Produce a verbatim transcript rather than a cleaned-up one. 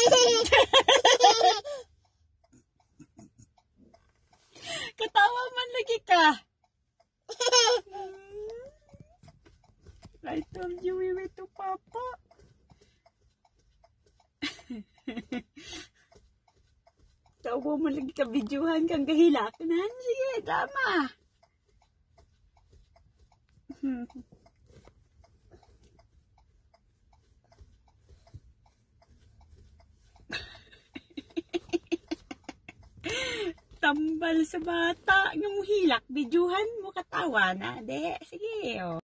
Katawa man lagi ka. I told you we went to Papa. Tawa mo lagi ka, videohan kang gahilakan. Sige, tama. Tambal sa bata. Yung hilak, videohan mo, katawa na. De, sige, oh.